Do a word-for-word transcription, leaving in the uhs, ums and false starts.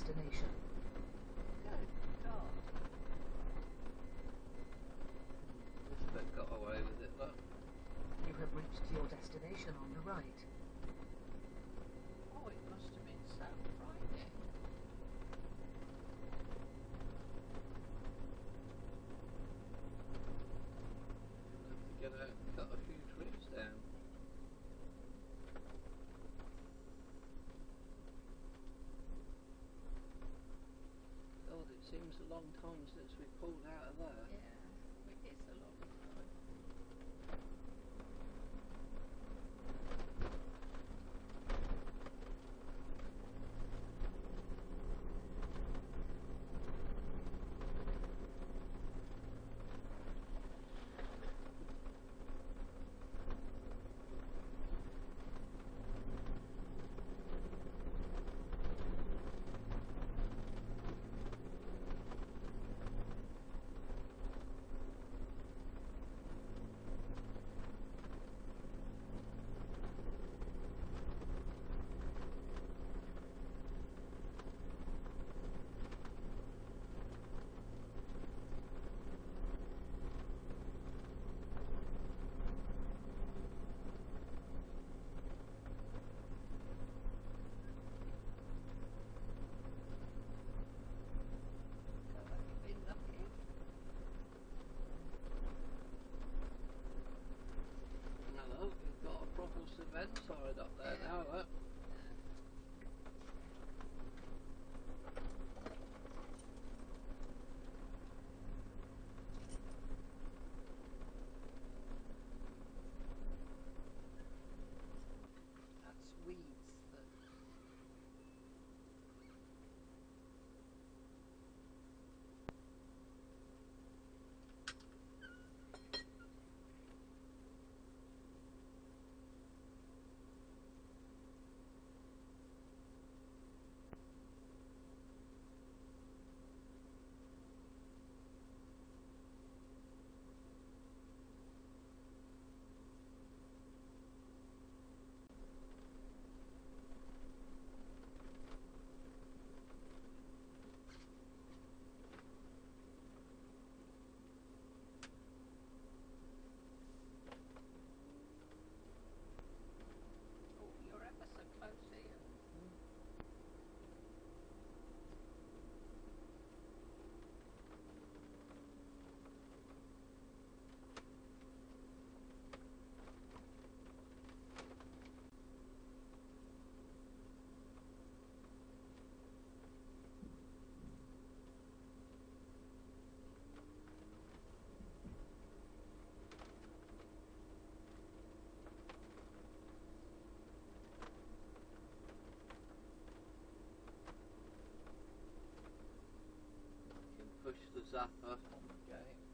destination. Good God. This bit got away with it, look. You have reached your destination on the right. Oh, it must have been South Friday. Have to get out and cut a few trees down. God, it seems a long time since we pulled out of there. Yeah, it is a long time. Hello, you've got a proper cement side up there now, look. That's weeds that ever so close here. Push the zapper on the gate.